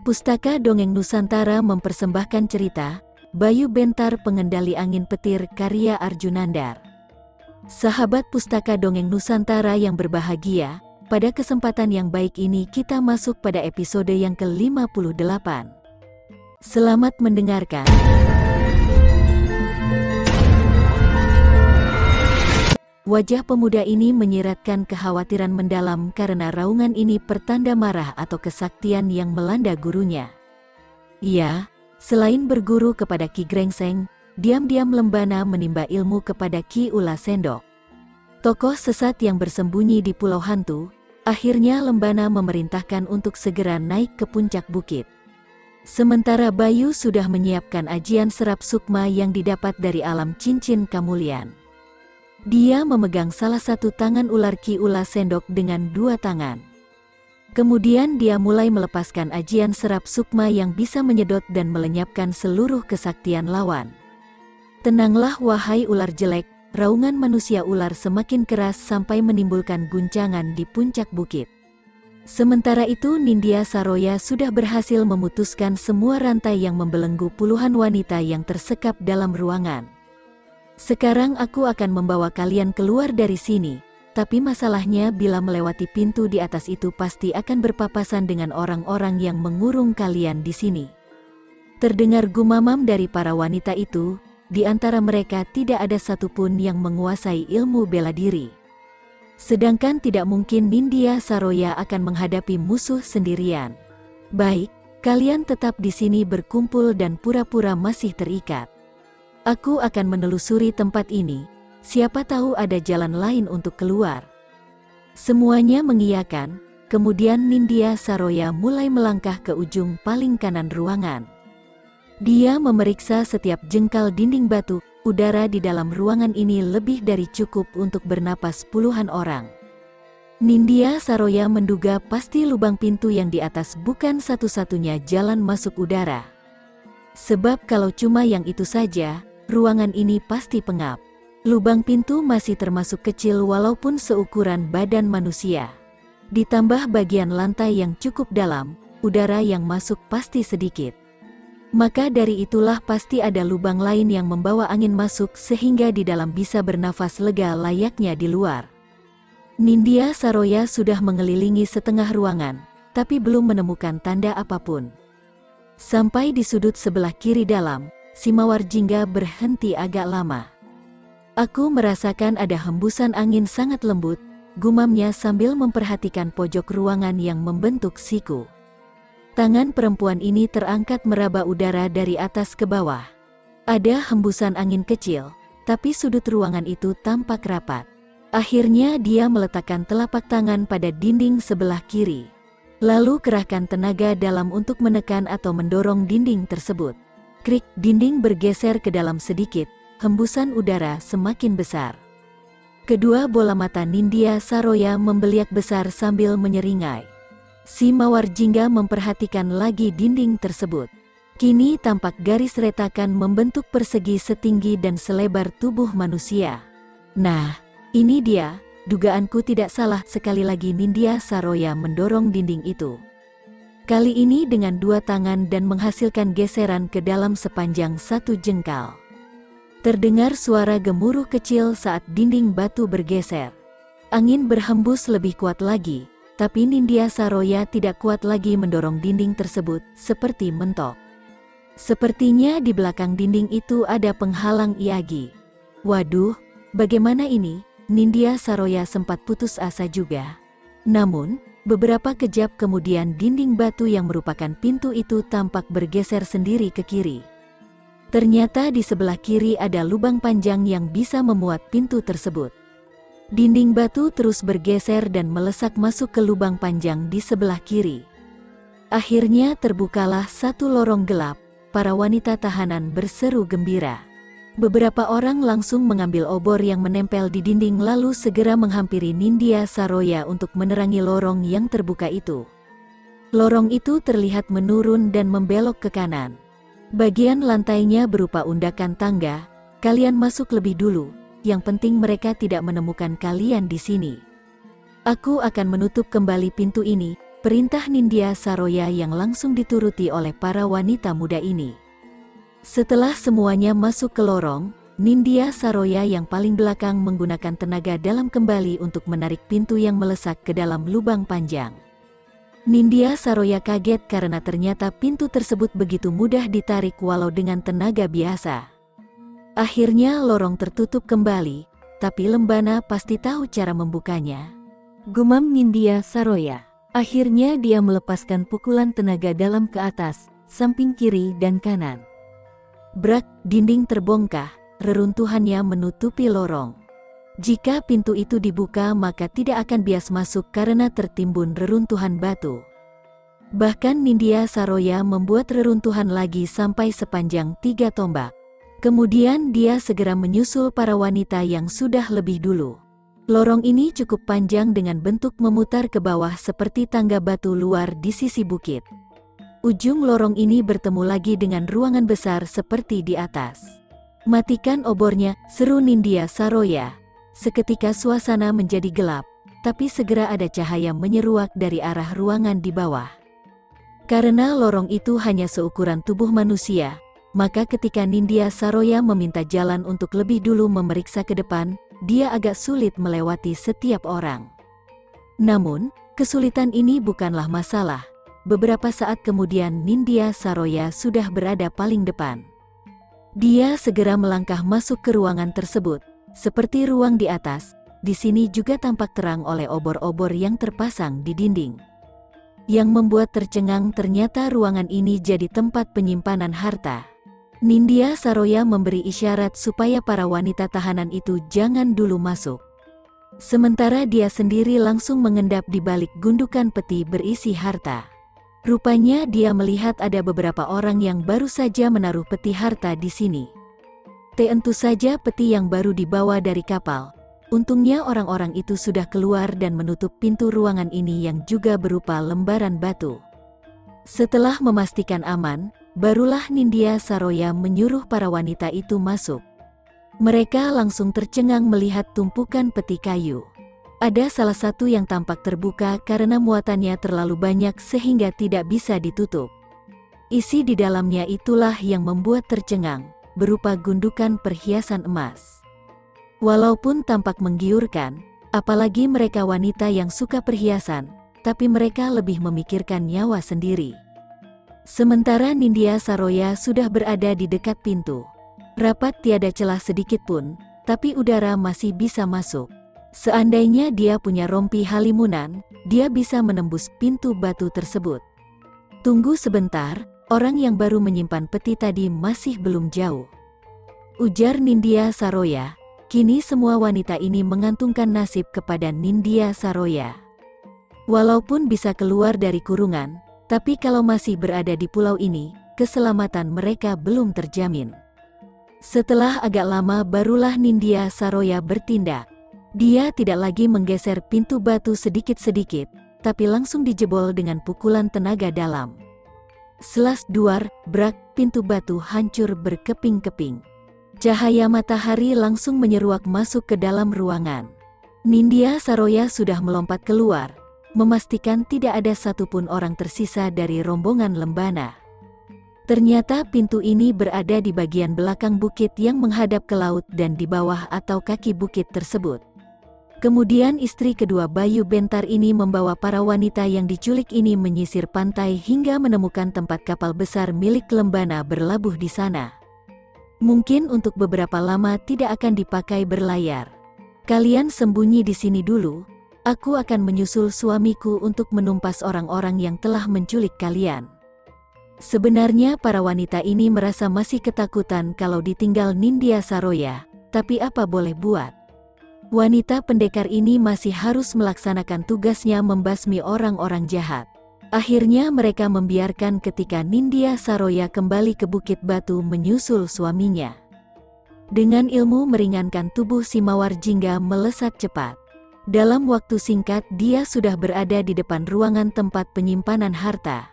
Pustaka Dongeng Nusantara mempersembahkan cerita Bayu Bentar Pengendali Angin Petir karya Arjunandar. Sahabat Pustaka Dongeng Nusantara yang berbahagia, pada kesempatan yang baik ini kita masuk pada episode yang ke-58. Selamat mendengarkan. Wajah pemuda ini menyiratkan kekhawatiran mendalam karena raungan ini pertanda marah atau kesaktian yang melanda gurunya. Ia, selain berguru kepada Ki Grengseng, diam-diam lembana menimba ilmu kepada Ki Ula Sendok. Tokoh sesat yang bersembunyi di Pulau Hantu, akhirnya lembana memerintahkan untuk segera naik ke puncak bukit. Sementara Bayu sudah menyiapkan ajian serap sukma yang didapat dari alam cincin Kamulian. Dia memegang salah satu tangan ular Ki Ula Sendok dengan dua tangan. Kemudian dia mulai melepaskan ajian serap sukma yang bisa menyedot dan melenyapkan seluruh kesaktian lawan. Tenanglah wahai ular jelek, raungan manusia ular semakin keras sampai menimbulkan guncangan di puncak bukit. Sementara itu Nindya Saroya sudah berhasil memutuskan semua rantai yang membelenggu puluhan wanita yang tersekap dalam ruangan. Sekarang aku akan membawa kalian keluar dari sini, tapi masalahnya bila melewati pintu di atas itu pasti akan berpapasan dengan orang-orang yang mengurung kalian di sini. Terdengar gumamam dari para wanita itu, di antara mereka tidak ada satupun yang menguasai ilmu bela diri. Sedangkan tidak mungkin Nindya Saroya akan menghadapi musuh sendirian. Baik, kalian tetap di sini berkumpul dan pura-pura masih terikat. Aku akan menelusuri tempat ini, siapa tahu ada jalan lain untuk keluar. Semuanya mengiyakan, kemudian Nindya Saroya mulai melangkah ke ujung paling kanan ruangan. Dia memeriksa setiap jengkal dinding batu, udara di dalam ruangan ini lebih dari cukup untuk bernapas puluhan orang. Nindya Saroya menduga pasti lubang pintu yang di atas bukan satu-satunya jalan masuk udara. Sebab kalau cuma yang itu saja, ruangan ini pasti pengap. Lubang pintu masih termasuk kecil walaupun seukuran badan manusia. Ditambah bagian lantai yang cukup dalam, udara yang masuk pasti sedikit. Maka dari itulah pasti ada lubang lain yang membawa angin masuk sehingga di dalam bisa bernafas lega layaknya di luar. Nindya Saroya sudah mengelilingi setengah ruangan, tapi belum menemukan tanda apapun. Sampai di sudut sebelah kiri dalam, si Mawar Jingga berhenti agak lama. Aku merasakan ada hembusan angin sangat lembut, gumamnya sambil memperhatikan pojok ruangan yang membentuk siku. Tangan perempuan ini terangkat meraba udara dari atas ke bawah. Ada hembusan angin kecil, tapi sudut ruangan itu tampak rapat. Akhirnya dia meletakkan telapak tangan pada dinding sebelah kiri. Lalu kerahkan tenaga dalam untuk menekan atau mendorong dinding tersebut. Krik, dinding bergeser ke dalam sedikit, hembusan udara semakin besar. Kedua bola mata Nindya Saroya membeliak besar sambil menyeringai. Si Mawar Jingga memperhatikan lagi dinding tersebut. Kini tampak garis retakan membentuk persegi setinggi dan selebar tubuh manusia. Nah, ini dia, dugaanku tidak salah. Sekali lagi Nindya Saroya mendorong dinding itu. Kali ini dengan dua tangan dan menghasilkan geseran ke dalam sepanjang satu jengkal. Terdengar suara gemuruh kecil saat dinding batu bergeser. Angin berhembus lebih kuat lagi, tapi Nindya Saroya tidak kuat lagi mendorong dinding tersebut, seperti mentok. Sepertinya di belakang dinding itu ada penghalang iagi. Waduh, bagaimana ini? Nindya Saroya sempat putus asa juga. Namun, beberapa kejap kemudian dinding batu yang merupakan pintu itu tampak bergeser sendiri ke kiri. Ternyata di sebelah kiri ada lubang panjang yang bisa memuat pintu tersebut. Dinding batu terus bergeser dan melesak masuk ke lubang panjang di sebelah kiri. Akhirnya terbukalah satu lorong gelap, para wanita tahanan berseru gembira. Beberapa orang langsung mengambil obor yang menempel di dinding lalu segera menghampiri Nindya Saroya untuk menerangi lorong yang terbuka itu. Lorong itu terlihat menurun dan membelok ke kanan. Bagian lantainya berupa undakan tangga. Kalian masuk lebih dulu, yang penting mereka tidak menemukan kalian di sini. Aku akan menutup kembali pintu ini, Perintah Nindya Saroya yang langsung dituruti oleh para wanita muda ini. Setelah semuanya masuk ke lorong, Nindya Saroya yang paling belakang menggunakan tenaga dalam kembali untuk menarik pintu yang melesak ke dalam lubang panjang. Nindya Saroya kaget karena ternyata pintu tersebut begitu mudah ditarik walau dengan tenaga biasa. Akhirnya lorong tertutup kembali, tapi Lembana pasti tahu cara membukanya. Gumam Nindya Saroya. Akhirnya dia melepaskan pukulan tenaga dalam ke atas, samping kiri dan kanan. Brak, dinding terbongkar, reruntuhannya menutupi lorong. Jika pintu itu dibuka maka tidak akan bias masuk karena tertimbun reruntuhan batu. Bahkan Nindya Saroya membuat reruntuhan lagi sampai sepanjang 3 tombak. Kemudian dia segera menyusul para wanita yang sudah lebih dulu. Lorong ini cukup panjang dengan bentuk memutar ke bawah seperti tangga batu luar di sisi bukit. Ujung lorong ini bertemu lagi dengan ruangan besar seperti di atas. Matikan obornya, seru Nindya Saroya. Seketika suasana menjadi gelap, tapi segera ada cahaya menyeruak dari arah ruangan di bawah. Karena lorong itu hanya seukuran tubuh manusia, maka ketika Nindya Saroya meminta jalan untuk lebih dulu memeriksa ke depan, dia agak sulit melewati setiap orang. Namun, kesulitan ini bukanlah masalah. Beberapa saat kemudian Nindya Saroya sudah berada paling depan. Dia segera melangkah masuk ke ruangan tersebut. Seperti ruang di atas, di sini juga tampak terang oleh obor-obor yang terpasang di dinding. Yang membuat tercengang ternyata ruangan ini jadi tempat penyimpanan harta. Nindya Saroya memberi isyarat supaya para wanita tahanan itu jangan dulu masuk. Sementara dia sendiri langsung mengendap di balik gundukan peti berisi harta. Rupanya dia melihat ada beberapa orang yang baru saja menaruh peti harta di sini. Tentu saja peti yang baru dibawa dari kapal. Untungnya orang-orang itu sudah keluar dan menutup pintu ruangan ini yang juga berupa lembaran batu. Setelah memastikan aman, barulah Nindya Saroya menyuruh para wanita itu masuk. Mereka langsung tercengang melihat tumpukan peti kayu. Ada salah satu yang tampak terbuka karena muatannya terlalu banyak sehingga tidak bisa ditutup. Isi di dalamnya itulah yang membuat tercengang, berupa gundukan perhiasan emas. Walaupun tampak menggiurkan, apalagi mereka wanita yang suka perhiasan, tapi mereka lebih memikirkan nyawa sendiri. Sementara Nindya Saroya sudah berada di dekat pintu. Rapat tiada celah sedikit pun, tapi udara masih bisa masuk. Seandainya dia punya rompi halimunan, dia bisa menembus pintu batu tersebut. Tunggu sebentar, orang yang baru menyimpan peti tadi masih belum jauh. Ujar Nindya Saroya. Kini semua wanita ini mengantungkan nasib kepada Nindya Saroya. Walaupun bisa keluar dari kurungan, tapi kalau masih berada di pulau ini, keselamatan mereka belum terjamin. Setelah agak lama barulah Nindya Saroya bertindak. Dia tidak lagi menggeser pintu batu sedikit-sedikit, tapi langsung dijebol dengan pukulan tenaga dalam. Selas duar, brak, pintu batu hancur berkeping-keping. Cahaya matahari langsung menyeruak masuk ke dalam ruangan. Nindya Saroya sudah melompat keluar, memastikan tidak ada satupun orang tersisa dari rombongan Lembana. Ternyata pintu ini berada di bagian belakang bukit yang menghadap ke laut dan di bawah atau kaki bukit tersebut. Kemudian istri kedua Bayu Bentar ini membawa para wanita yang diculik ini menyisir pantai hingga menemukan tempat kapal besar milik Lembana berlabuh di sana. Mungkin untuk beberapa lama tidak akan dipakai berlayar. Kalian sembunyi di sini dulu, aku akan menyusul suamiku untuk menumpas orang-orang yang telah menculik kalian. Sebenarnya para wanita ini merasa masih ketakutan kalau ditinggal Nindya Saroya, tapi apa boleh buat. Wanita pendekar ini masih harus melaksanakan tugasnya membasmi orang-orang jahat. Akhirnya mereka membiarkan ketika Nindya Saroya kembali ke Bukit Batu menyusul suaminya. Dengan ilmu meringankan tubuh si Mawar Jingga melesat cepat. Dalam waktu singkat dia sudah berada di depan ruangan tempat penyimpanan harta.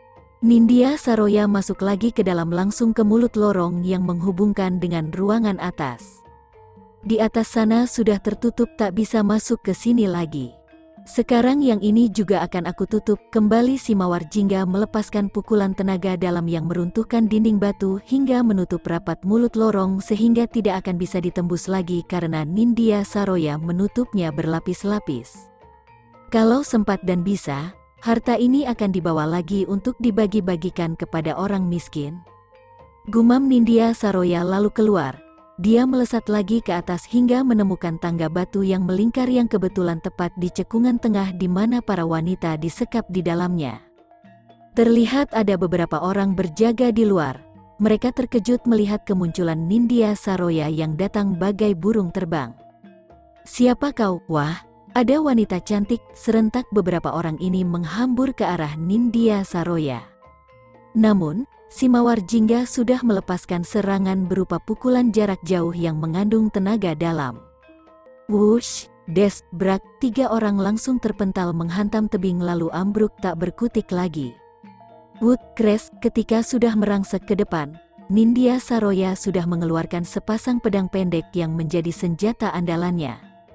Nindya Saroya masuk lagi ke dalam langsung ke mulut lorong yang menghubungkan dengan ruangan atas. Di atas sana sudah tertutup tak bisa masuk ke sini lagi. Sekarang yang ini juga akan aku tutup. Kembali si mawar jingga melepaskan pukulan tenaga dalam yang meruntuhkan dinding batu hingga menutup rapat mulut lorong sehingga tidak akan bisa ditembus lagi karena Nindya Saroya menutupnya berlapis-lapis. Kalau sempat dan bisa, harta ini akan dibawa lagi untuk dibagi-bagikan kepada orang miskin. Gumam Nindya Saroya lalu keluar. Dia melesat lagi ke atas hingga menemukan tangga batu yang melingkar yang kebetulan tepat di cekungan tengah di mana para wanita disekap di dalamnya. Terlihat ada beberapa orang berjaga di luar. Mereka terkejut melihat kemunculan Nindya Saroya yang datang bagai burung terbang. "Siapa kau?" "Wah, ada wanita cantik." Serentak beberapa orang ini menghambur ke arah Nindya Saroya. Namun, si mawar jingga sudah melepaskan serangan berupa pukulan jarak jauh yang mengandung tenaga dalam. Wush, des, brak, 3 orang langsung terpental menghantam tebing lalu ambruk tak berkutik lagi. Wood crash. Ketika sudah merangsek ke depan, Nindya Saroya sudah mengeluarkan sepasang pedang pendek yang menjadi senjata andalannya.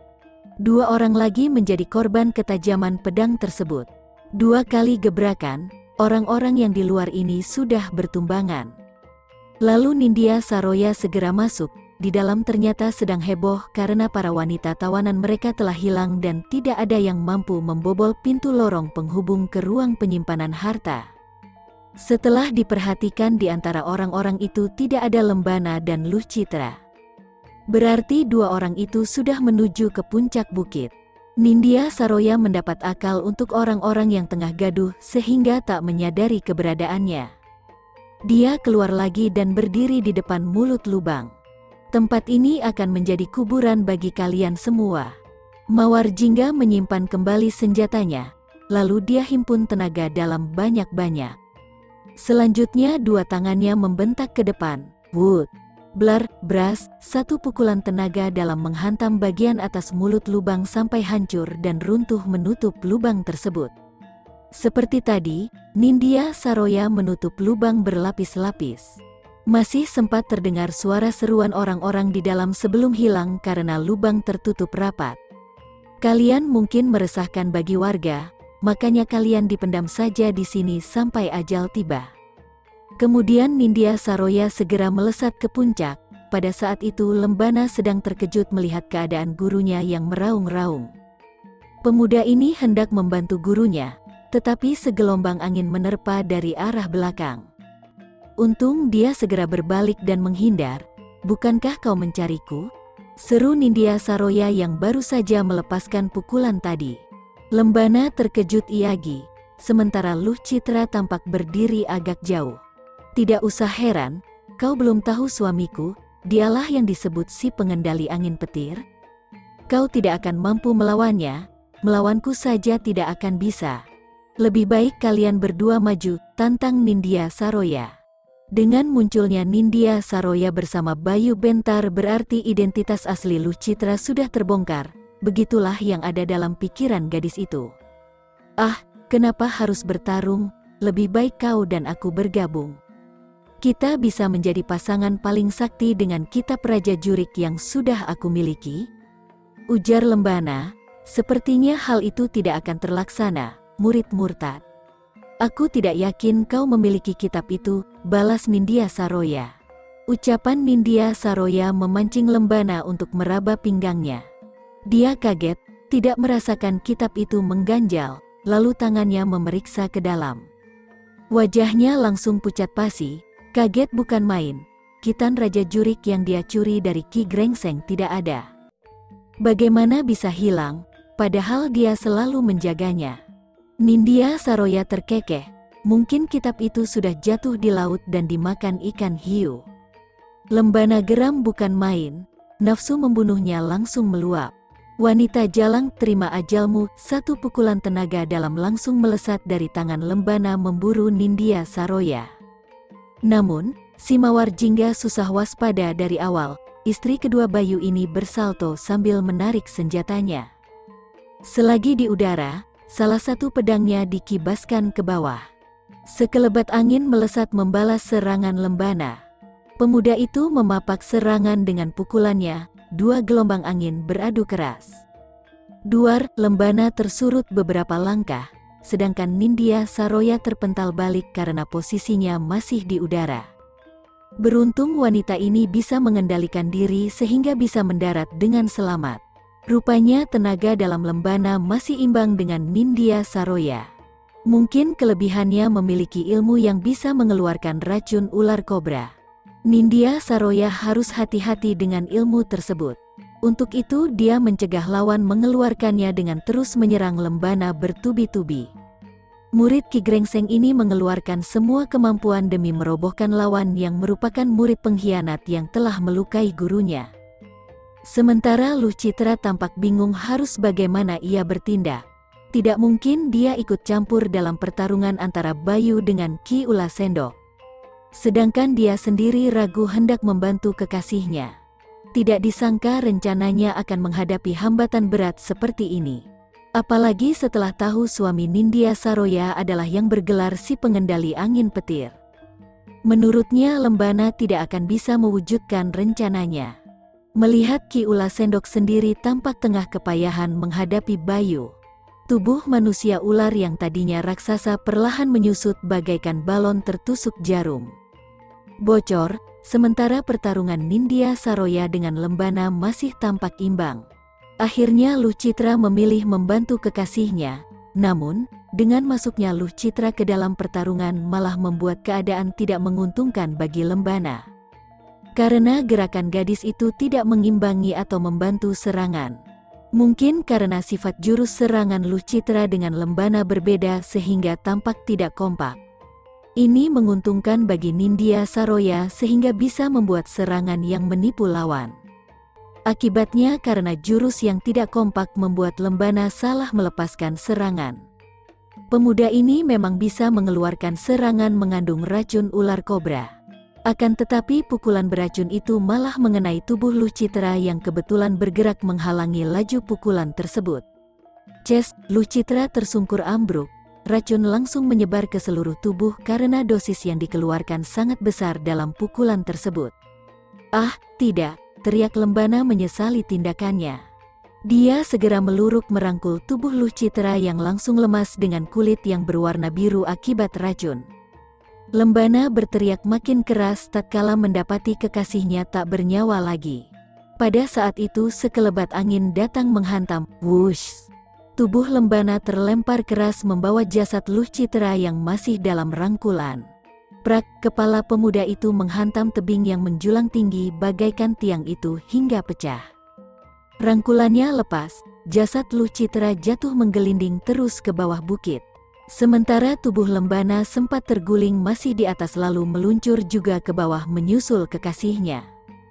2 orang lagi menjadi korban ketajaman pedang tersebut. 2 kali gebrakan, orang-orang yang di luar ini sudah bertumbangan. Lalu Nindya Saroya segera masuk. Di dalam ternyata sedang heboh karena para wanita tawanan mereka telah hilang dan tidak ada yang mampu membobol pintu lorong penghubung ke ruang penyimpanan harta. Setelah diperhatikan di antara orang-orang itu tidak ada Lembana dan Luh Citra. Berarti 2 orang itu sudah menuju ke puncak bukit. Nindya Saroya mendapat akal untuk orang-orang yang tengah gaduh sehingga tak menyadari keberadaannya. Dia keluar lagi dan berdiri di depan mulut lubang. "Tempat ini akan menjadi kuburan bagi kalian semua." Mawar jingga menyimpan kembali senjatanya, lalu dia himpun tenaga dalam banyak-banyak. Selanjutnya 2 tangannya membentak ke depan. Wood! Blar, bras, 1 pukulan tenaga dalam menghantam bagian atas mulut lubang sampai hancur dan runtuh menutup lubang tersebut. Seperti tadi, Nindya Saroya menutup lubang berlapis-lapis. Masih sempat terdengar suara seruan orang-orang di dalam sebelum hilang karena lubang tertutup rapat. "Kalian mungkin meresahkan bagi warga, makanya kalian dipendam saja di sini sampai ajal tiba." Kemudian Nindya Saroya segera melesat ke puncak. Pada saat itu Lembana sedang terkejut melihat keadaan gurunya yang meraung-raung. Pemuda ini hendak membantu gurunya, tetapi segelombang angin menerpa dari arah belakang. Untung dia segera berbalik dan menghindar. "Bukankah kau mencariku?" seru Nindya Saroya yang baru saja melepaskan pukulan tadi. Lembana terkejut iagi, sementara Luh Citra tampak berdiri agak jauh. "Tidak usah heran, kau belum tahu suamiku, dialah yang disebut si pengendali angin petir. Kau tidak akan mampu melawannya, melawanku saja tidak akan bisa. Lebih baik kalian berdua maju," tantang Nindya Saroya. Dengan munculnya Nindya Saroya bersama Bayu Bentar berarti identitas asli Luh Citra sudah terbongkar. Begitulah yang ada dalam pikiran gadis itu. "Ah, kenapa harus bertarung? Lebih baik kau dan aku bergabung. Kita bisa menjadi pasangan paling sakti dengan kitab Raja Jurik yang sudah aku miliki," ujar Lembana. "Sepertinya hal itu tidak akan terlaksana, murid murtad." "Aku tidak yakin kau memiliki kitab itu," balas Nindya Saroya. Ucapan Nindya Saroya memancing Lembana untuk meraba pinggangnya. Dia kaget, tidak merasakan kitab itu mengganjal, lalu tangannya memeriksa ke dalam. Wajahnya langsung pucat pasi. Kaget bukan main, kitab Raja Jurik yang dia curi dari Ki Grengseng tidak ada. Bagaimana bisa hilang, padahal dia selalu menjaganya? Nindya Saroya terkekeh, mungkin kitab itu sudah jatuh di laut dan dimakan ikan hiu. Lembana geram bukan main, nafsu membunuhnya langsung meluap. "Wanita jalang, terima ajalmu!" 1 pukulan tenaga dalam langsung melesat dari tangan Lembana memburu Nindya Saroya. Namun, si mawar jingga susah waspada dari awal. Istri kedua Bayu ini bersalto sambil menarik senjatanya. Selagi di udara, salah satu pedangnya dikibaskan ke bawah. Sekelebat angin melesat membalas serangan Lembana. Pemuda itu memapak serangan dengan pukulannya, 2 gelombang angin beradu keras. Duar, Lembana tersurut beberapa langkah, sedangkan Nindya Saroya terpental balik karena posisinya masih di udara. Beruntung wanita ini bisa mengendalikan diri sehingga bisa mendarat dengan selamat. Rupanya tenaga dalam Lembana masih imbang dengan Nindya Saroya. Mungkin kelebihannya memiliki ilmu yang bisa mengeluarkan racun ular kobra. Nindya Saroya harus hati-hati dengan ilmu tersebut. Untuk itu dia mencegah lawan mengeluarkannya dengan terus menyerang Lembana bertubi-tubi. Murid Ki Grengseng ini mengeluarkan semua kemampuan demi merobohkan lawan yang merupakan murid pengkhianat yang telah melukai gurunya. Sementara Luh Citra tampak bingung harus bagaimana ia bertindak. Tidak mungkin dia ikut campur dalam pertarungan antara Bayu dengan Ki Ula Sendok. Sedangkan dia sendiri ragu hendak membantu kekasihnya. Tidak disangka rencananya akan menghadapi hambatan berat seperti ini. Apalagi setelah tahu suami Nindya Saroya adalah yang bergelar si pengendali angin petir. Menurutnya Lembana tidak akan bisa mewujudkan rencananya. Melihat Ki Ula Sendok sendiri tampak tengah kepayahan menghadapi Bayu. Tubuh manusia ular yang tadinya raksasa perlahan menyusut bagaikan balon tertusuk jarum. Bocor, sementara pertarungan Nindya Saroya dengan Lembana masih tampak imbang. Akhirnya Luh Citra memilih membantu kekasihnya, namun, dengan masuknya Luh Citra ke dalam pertarungan malah membuat keadaan tidak menguntungkan bagi Lembana. Karena gerakan gadis itu tidak mengimbangi atau membantu serangan. Mungkin karena sifat jurus serangan Luh Citra dengan Lembana berbeda sehingga tampak tidak kompak. Ini menguntungkan bagi Nindya Saroya sehingga bisa membuat serangan yang menipu lawan. Akibatnya karena jurus yang tidak kompak membuat Lembana salah melepaskan serangan. Pemuda ini memang bisa mengeluarkan serangan mengandung racun ular kobra. Akan tetapi pukulan beracun itu malah mengenai tubuh Luh Citra yang kebetulan bergerak menghalangi laju pukulan tersebut. Ces, Luh Citra tersungkur ambruk, racun langsung menyebar ke seluruh tubuh karena dosis yang dikeluarkan sangat besar dalam pukulan tersebut. Ah, tidak, teriak Lembana menyesali tindakannya. Dia segera meluruk merangkul tubuh Luh Citra yang langsung lemas dengan kulit yang berwarna biru akibat racun. Lembana berteriak makin keras tatkala mendapati kekasihnya tak bernyawa lagi. Pada saat itu sekelebat angin datang menghantam, wush. Tubuh Lembana terlempar keras membawa jasad Luh Citra yang masih dalam rangkulan. Prak, kepala pemuda itu menghantam tebing yang menjulang tinggi bagaikan tiang itu hingga pecah. Rangkulannya lepas, jasad Luh Citra jatuh menggelinding terus ke bawah bukit. Sementara tubuh Lembana sempat terguling masih di atas lalu meluncur juga ke bawah menyusul kekasihnya.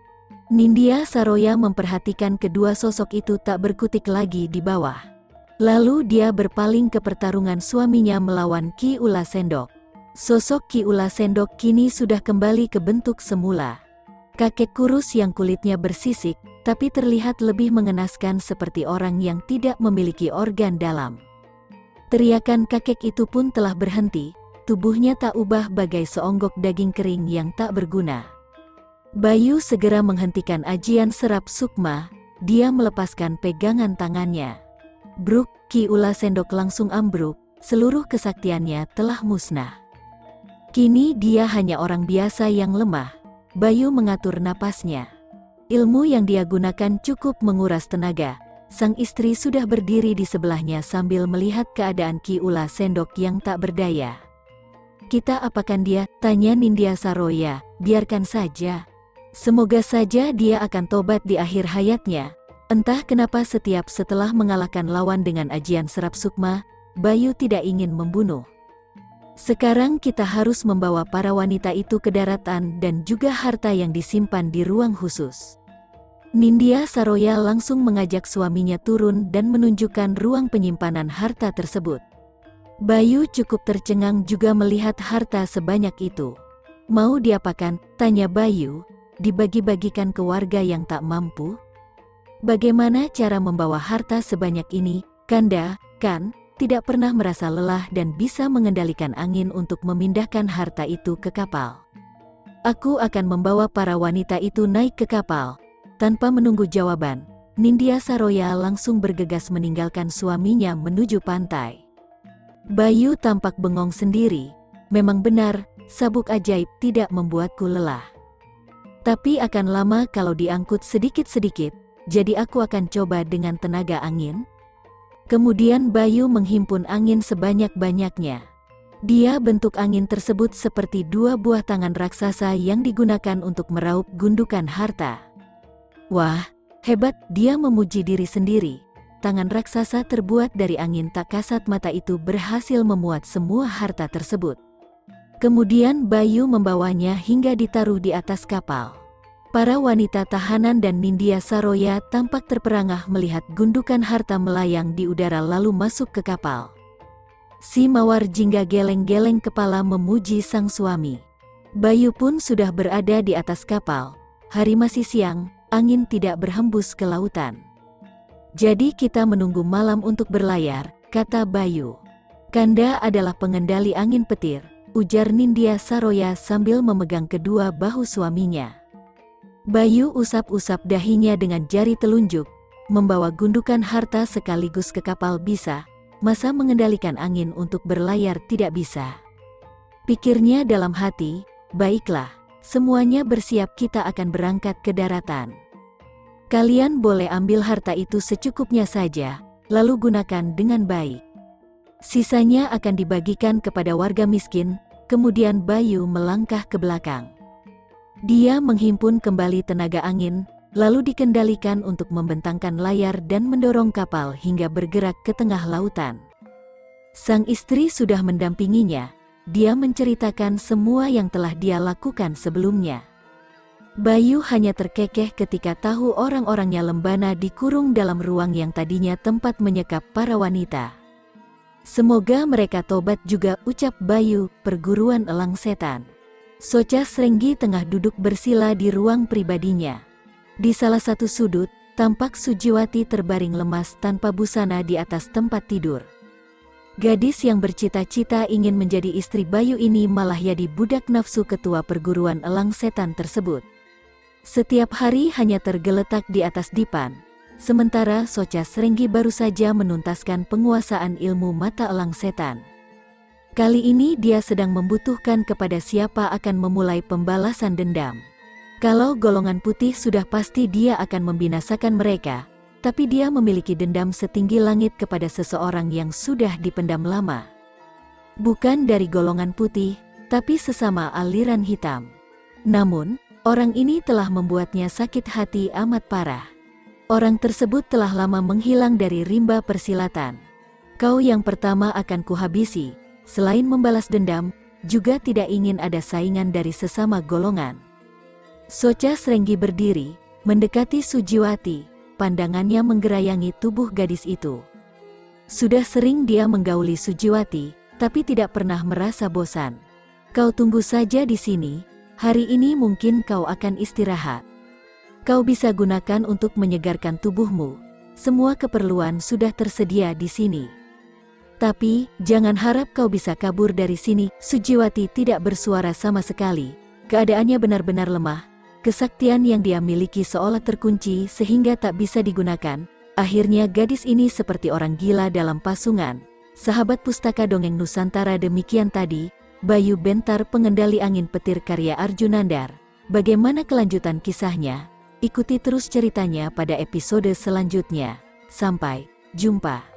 Nindya Saroya memperhatikan kedua sosok itu tak berkutik lagi di bawah. Lalu dia berpaling ke pertarungan suaminya melawan Ki Ula Sendok. Sosok Ki Ula Sendok kini sudah kembali ke bentuk semula. Kakek kurus yang kulitnya bersisik, tapi terlihat lebih mengenaskan seperti orang yang tidak memiliki organ dalam. Teriakan kakek itu pun telah berhenti, tubuhnya tak ubah bagai seonggok daging kering yang tak berguna. Bayu segera menghentikan ajian serap sukma, dia melepaskan pegangan tangannya. Bruk, Ki Ula Sendok langsung ambruk, seluruh kesaktiannya telah musnah. Kini dia hanya orang biasa yang lemah. Bayu mengatur napasnya. Ilmu yang dia gunakan cukup menguras tenaga. Sang istri sudah berdiri di sebelahnya sambil melihat keadaan Ki Ula Sendok yang tak berdaya. "Kita apakan dia?" tanya Nindya Saroya. "Biarkan saja. Semoga saja dia akan tobat di akhir hayatnya." Entah kenapa setiap setelah mengalahkan lawan dengan ajian serap sukma, Bayu tidak ingin membunuh. "Sekarang kita harus membawa para wanita itu ke daratan dan juga harta yang disimpan di ruang khusus." Nindya Saroya langsung mengajak suaminya turun dan menunjukkan ruang penyimpanan harta tersebut. Bayu cukup tercengang juga melihat harta sebanyak itu. "Mau diapakan?" tanya Bayu. "Dibagi-bagikan ke warga yang tak mampu?" "Bagaimana cara membawa harta sebanyak ini, Kanda? Kan tidak pernah merasa lelah dan bisa mengendalikan angin untuk memindahkan harta itu ke kapal." "Aku akan membawa para wanita itu naik ke kapal." Tanpa menunggu jawaban, Nindya Saroya langsung bergegas meninggalkan suaminya menuju pantai. Bayu tampak bengong sendiri. Memang benar, sabuk ajaib tidak membuatku lelah. Tapi akan lama kalau diangkut sedikit-sedikit, jadi aku akan coba dengan tenaga angin. Kemudian Bayu menghimpun angin sebanyak-banyaknya. Dia bentuk angin tersebut seperti dua buah tangan raksasa yang digunakan untuk meraup gundukan harta. Wah, hebat, dia memuji diri sendiri. Tangan raksasa terbuat dari angin tak kasat mata itu berhasil memuat semua harta tersebut. Kemudian Bayu membawanya hingga ditaruh di atas kapal. Para wanita tahanan dan Nindya Saroya tampak terperangah melihat gundukan harta melayang di udara lalu masuk ke kapal. Si Mawar Jingga geleng-geleng kepala memuji sang suami. Bayu pun sudah berada di atas kapal. Hari masih siang, angin tidak berhembus ke lautan. Jadi kita menunggu malam untuk berlayar, kata Bayu. Kanda adalah pengendali angin petir, ujar Nindya Saroya sambil memegang kedua bahu suaminya. Bayu usap-usap dahinya dengan jari telunjuk, membawa gundukan harta sekaligus ke kapal bisa, masa mengendalikan angin untuk berlayar tidak bisa. Pikirnya dalam hati, baiklah, semuanya bersiap kita akan berangkat ke daratan. Kalian boleh ambil harta itu secukupnya saja, lalu gunakan dengan baik. Sisanya akan dibagikan kepada warga miskin, kemudian Bayu melangkah ke belakang. Dia menghimpun kembali tenaga angin, lalu dikendalikan untuk membentangkan layar dan mendorong kapal hingga bergerak ke tengah lautan. Sang istri sudah mendampinginya, dia menceritakan semua yang telah dia lakukan sebelumnya. Bayu hanya terkekeh ketika tahu orang-orangnya Lembana dikurung dalam ruang yang tadinya tempat menyekap para wanita. Semoga mereka tobat juga, ucap Bayu. Perguruan Elang Setan. Socha Srenggi tengah duduk bersila di ruang pribadinya. Di salah satu sudut, tampak Sujiwati terbaring lemas tanpa busana di atas tempat tidur. Gadis yang bercita-cita ingin menjadi istri Bayu ini malah jadi budak nafsu ketua perguruan Elang Setan tersebut. Setiap hari hanya tergeletak di atas dipan, sementara Socha Srenggi baru saja menuntaskan penguasaan ilmu mata elang setan. Kali ini dia sedang membutuhkan kepada siapa akan memulai pembalasan dendam. Kalau golongan putih sudah pasti dia akan membinasakan mereka, tapi dia memiliki dendam setinggi langit kepada seseorang yang sudah dipendam lama. Bukan dari golongan putih, tapi sesama aliran hitam. Namun, orang ini telah membuatnya sakit hati amat parah. Orang tersebut telah lama menghilang dari rimba persilatan. Kau yang pertama akan kuhabisi, selain membalas dendam, juga tidak ingin ada saingan dari sesama golongan. Socha Srenggi berdiri, mendekati Sujiwati, pandangannya menggerayangi tubuh gadis itu. Sudah sering dia menggauli Sujiwati, tapi tidak pernah merasa bosan. Kau tunggu saja di sini. Hari ini mungkin kau akan istirahat. Kau bisa gunakan untuk menyegarkan tubuhmu. Semua keperluan sudah tersedia di sini. Tapi, jangan harap kau bisa kabur dari sini. Sujiwati tidak bersuara sama sekali. Keadaannya benar-benar lemah. Kesaktian yang dia miliki seolah terkunci sehingga tak bisa digunakan. Akhirnya gadis ini seperti orang gila dalam pasungan. Sahabat Pustaka Dongeng Nusantara, demikian tadi Bayu Bentar, pengendali angin petir karya Arjunandar. Bagaimana kelanjutan kisahnya? Ikuti terus ceritanya pada episode selanjutnya. Sampai jumpa.